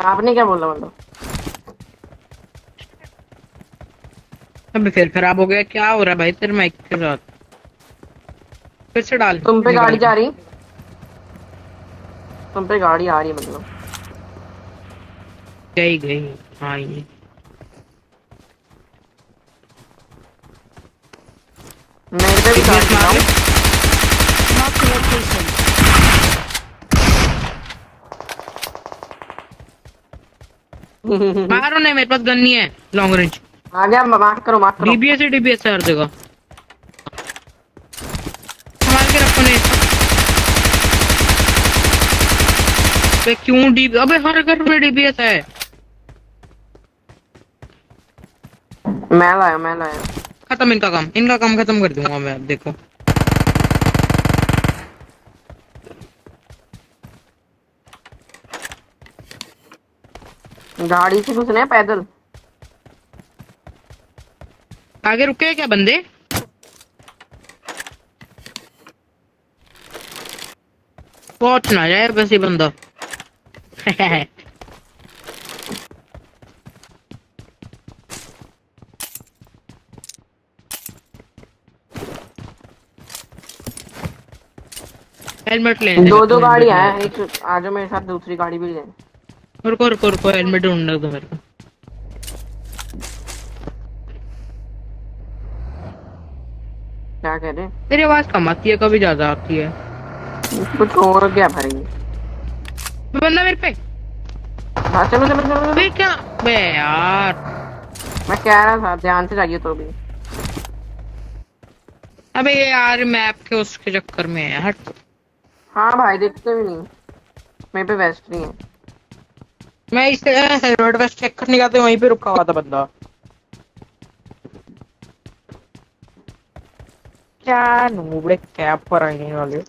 आपने क्या बोला मतलब? अबे फिर खराब हो गया, क्या हो रहा है भाई तेरे माइक के साथ? फिर से डाल। तुम पे निकाल गाड़ी के जा रही, तुम पे गाड़ी आ रही मतलब। गई गई। हाँ ये मेरे पे भी गाड़ी मार चलाऊं? ले। मारो नहीं, मेरे पास गन नहीं है लॉन्ग रेंज। आ गया, मार्क करो मार्क करो। डीबीएस है, डीबीएस है हर जगह। संभाल के रखो ने। अबे क्यों डी, अबे हर घर में डीबीएस है। मैं लाया। खत्म इनका काम खत्म कर दूंगा मैं, अब देखो। गाड़ी से घुसने हैं पैदल? आगे रुके हैं क्या बंदे? पहुंच ना जाए बस ये बंदा। हेलमेट लेने दे मेरे दो को, गाड़ी हेलमेट नहीं है, रखा। एक आ जाओ मेरे साथ, दूसरी गाड़ी भी ले। रुको रुको रुको, हेलमेट ढूंढने दो मेरे को। क्या कह रहे? तेरी आवाज कम आती है, कभी ज्यादा आती है। कुछ और क्या भरेंगे? बंदा मेरे पे। हाँ चलो चलो चलो चलो। फिर क्या बे यार। मैं कह रहा था ध्यान से जाइए तो भी। अबे ये यार मैप के उसके चक्कर में है, हट। हाँ भाई देखते भी नहीं, मेरे पे वेस्ट नहीं है। मैं इस हेलमेट वेस्ट चेक करने जाते वहीं पे रुका हुआ था बंदा। क्या नूबड़े कैप पर आने वाले।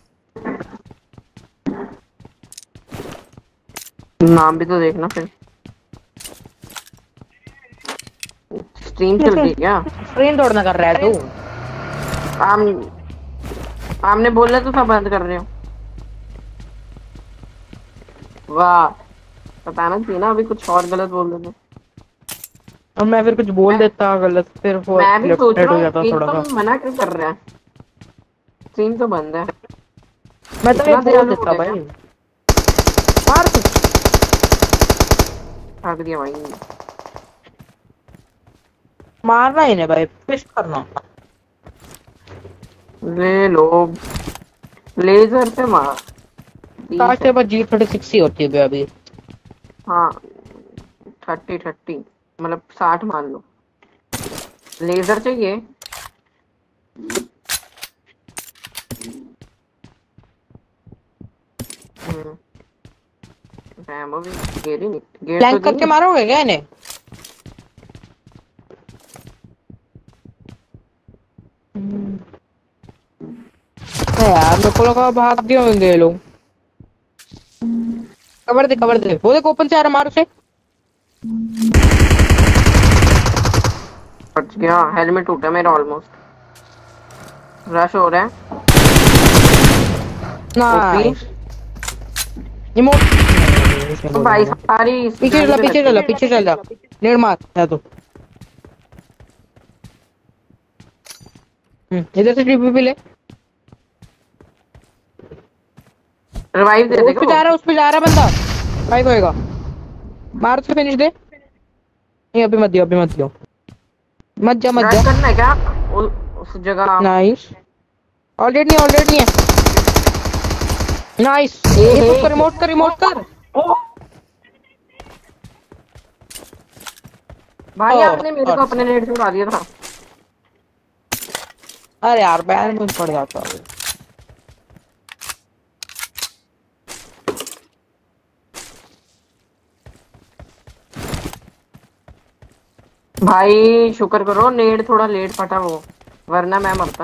नाम भी तो देखना फिर। स्ट्रीम चल रही है क्या? ट्रेन दौड़ना कर रहा है तू। आम आमने बोला तो सब बंद कर रहे हो। वाह, बताना चाहिए ना, अभी कुछ और गलत बोल रहे थे। अब मैं फिर कुछ बोल देता गलत, फिर वो मैं भी सोच लेफ्ट रहा हो हूँ जाता थोड़ा सा। एकदम मना क्यों कर रहा है, स्ट्रीम तो बंद है। मैं तो ये इतना बोल दयालु हो देता गया क्या? भाई। मार तू। भाग दिया भाई। मारना ही नहीं भाई, फिस्ट करना। ले लो, लेजर से मार। काश 30 है। तेरे पास G36 ही होती है अभी। हाँ 30 मतलब 60 मान लो। लेजर चाहिए? रैमो भी गेट ही नहीं, गेट तो फ्लैंक दी करके नहीं। मारोगे क्या इन्हें? यार मेरे को लगा भाग गए होंगे ये लोग। कवर दे वो देखो, ओपन से आ रहा, मार उसे। बच गया, हेलमेट टूटा मेरा ऑलमोस्ट। रश हो रहा है। ओपी। नाइस। इमोट। तो भाई सारी गन पे लगती है। पीछे चल जा। नेड़ मार है तो। इधर से ट्रिप भी ले। रिवाइव दे देगा वो। उस पे जा रहा बंदा। भाई होएगा। मार उसे, फिनिश दे। नहीं अभी मत दियो, मत जा रश करना है क्या उस जगह? नाइस। ऑलरेडी नहीं है। नाइस। रिमोट कर। भाई आपने मेरे को अपने नेट से उड़ा दिया था। अरे यार बैन में पड़ जाता है। भाई शुक्र करो नेट थोड़ा लेट फटा वो, वरना मैं मरता।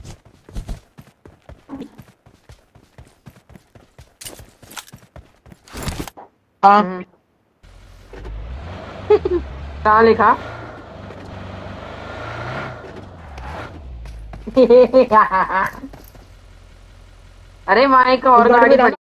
हाँ। कहाँ लिखा? अरे वहाँ एक और गाड़ी